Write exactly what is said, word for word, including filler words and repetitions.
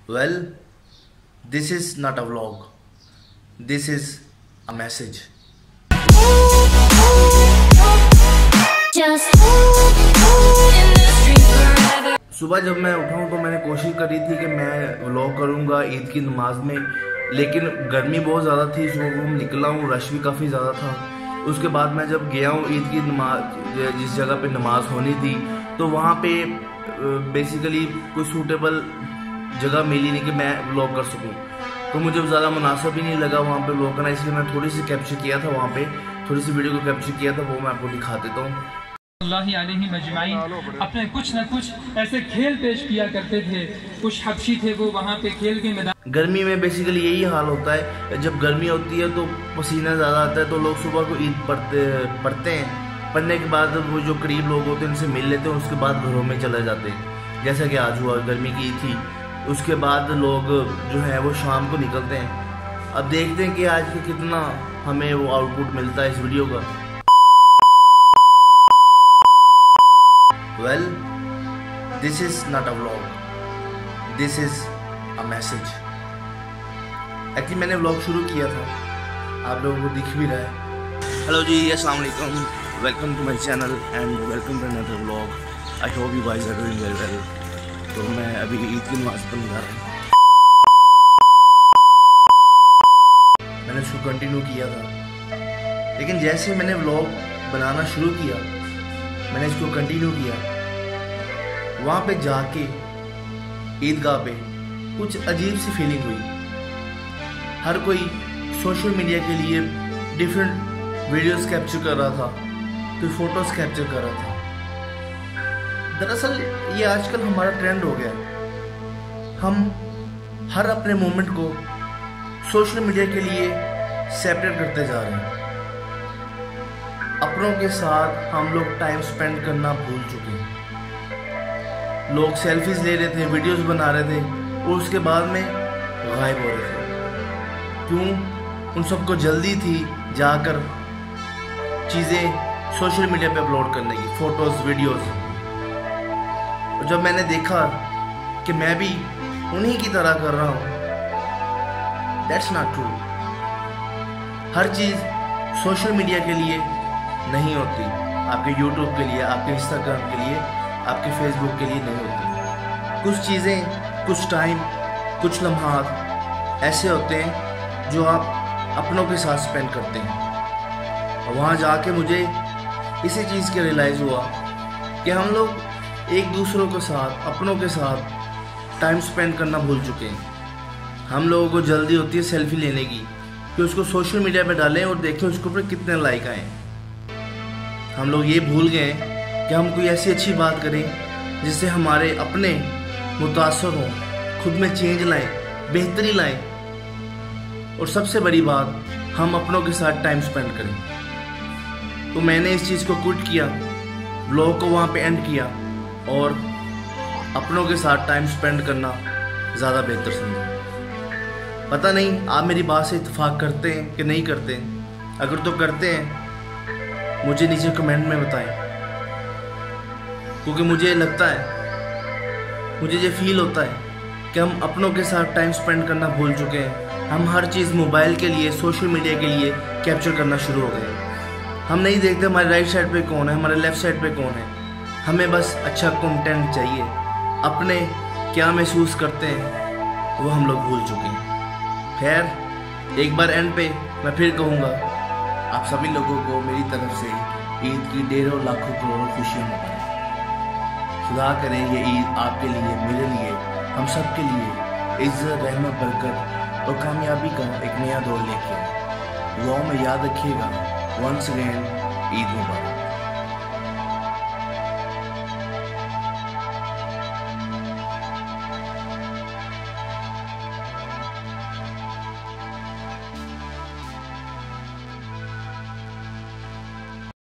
Well, this is not a vlog. This is a message. सुबह जब मैं उठा हूँ तो मैंने कोशिश करी थी कि मैं व्लॉग करूँगा ईद की नमाज में, लेकिन गर्मी बहुत ज़्यादा थी। सुबह मैं निकला हूँ, रश भी काफ़ी ज़्यादा था। उसके बाद मैं जब गया हूँ ईद की नमाज जिस जगह पे नमाज होनी थी, तो वहाँ पे बेसिकली कोई सूटेबल जगह मिली नहीं कि मैं व्लॉग कर सकूँ। तो मुझे ज़्यादा मुनासिब ही नहीं लगा वहाँ पे व्लॉग करना, इसलिए मैं थोड़ी सी कैप्चर किया था वहाँ पे, थोड़ी सी वीडियो को कैप्चर किया था, वो मैं आपको दिखा देता हूँ। अपने कुछ न कुछ ऐसे खेल पेश किया करते थे। कुछ हबशी थे वो वहाँ पे खेल के मैदान। गर्मी में बेसिकली यही हाल होता है, जब गर्मी होती है तो पसीना ज़्यादा आता है, तो लोग सुबह को ईद पढ़ते पढ़ते हैं। पढ़ने के बाद वो जो करीब लोग होते हैं उनसे मिल लेते हैं, उसके बाद घरों में चले जाते हैं। जैसा कि आज हुआ, गर्मी की ईद थी, उसके बाद लोग जो है वो शाम को निकलते हैं। अब देखते हैं कि आज के कितना हमें वो आउटपुट मिलता है इस वीडियो का। Well, this is not a vlog. This is a message. Actually मैंने व्लॉग शुरू किया था, आप लोगों को दिख भी रहा है। हेलो जी, अस्सलाम वालेकुम, welcome to my channel and welcome to another vlog. I hope you guys are doing very well. तो मैं अभी ईद की नमाज़ पढ़ने जा रहा हूँ। मैंने इसको कंटिन्यू किया था, लेकिन जैसे मैंने व्लॉग बनाना शुरू किया, मैंने इसको कंटिन्यू किया, वहाँ पे जाके ईदगाह पे कुछ अजीब सी फीलिंग हुई। हर कोई सोशल मीडिया के लिए डिफरेंट वीडियोस कैप्चर कर रहा था, कोई फोटोज कैप्चर कर रहा था। दरअसल ये आजकल हमारा ट्रेंड हो गया है। हम हर अपने मोमेंट को सोशल मीडिया के लिए सेपरेट करते जा रहे हैं। अपनों के साथ हम लोग टाइम स्पेंड करना भूल चुके हैं। लोग सेल्फीज ले रहे थे, वीडियोस बना रहे थे और उसके बाद में गायब हो रहे थे। क्यों? उन सबको जल्दी थी जाकर चीज़ें सोशल मीडिया पे अपलोड करने की, फोटोज, वीडियोस। और जब मैंने देखा कि मैं भी उन्हीं की तरह कर रहा हूँ, दैट्स नॉट ट्रू। हर चीज़ सोशल मीडिया के लिए नहीं होती, आपके यूट्यूब के लिए, आपके इंस्टाग्राम के लिए, आपके फेसबुक के लिए नहीं होती। कुछ चीज़ें, कुछ टाइम, कुछ लम्हात ऐसे होते हैं जो आप अपनों के साथ स्पेंड करते हैं। और वहाँ जाके मुझे इसी चीज़ के रियलाइज़ हुआ कि हम लोग एक दूसरों के साथ, अपनों के साथ टाइम स्पेंड करना भूल चुके हैं। हम लोगों को जल्दी होती है सेल्फी लेने की कि उसको सोशल मीडिया पे डालें और देखें उसके ऊपर कितने लाइक आए। हम लोग ये भूल गए कि हम कोई ऐसी अच्छी बात करें जिससे हमारे अपने मुतासर हों, खुद में चेंज लाएं, बेहतरी लाएं, और सबसे बड़ी बात, हम अपनों के साथ टाइम स्पेंड करें। तो मैंने इस चीज़ को क्विट किया, व्लॉग को वहाँ पे एंड किया और अपनों के साथ टाइम स्पेंड करना ज़्यादा बेहतर समझा। पता नहीं आप मेरी बात से इत्तेफाक करते हैं कि नहीं करते। अगर तो करते हैं मुझे नीचे कमेंट में बताएं, क्योंकि मुझे लगता है, मुझे ये फील होता है कि हम अपनों के साथ टाइम स्पेंड करना भूल चुके हैं। हम हर चीज़ मोबाइल के लिए, सोशल मीडिया के लिए कैप्चर करना शुरू हो गए। हम नहीं देखते हमारे राइट साइड पे कौन है, हमारे लेफ्ट साइड पे कौन है। हमें बस अच्छा कंटेंट चाहिए। अपने क्या महसूस करते हैं वो हम लोग भूल चुके हैं। खैर, एक बार एंड पे मैं फिर कहूँगा, आप सभी लोगों को मेरी तरफ से ईद की ढेरों लाखों करोड़ों खुशियाँ मुबारक। खुदा करे ये ईद आपके लिए, मेरे लिए, हम सब के लिए इज्जत, रहमत, बरकत और कामयाबी का एक नया दौर लेके आए। दुआओं में याद रखिएगा। वंस अगेन ईद मुबारक।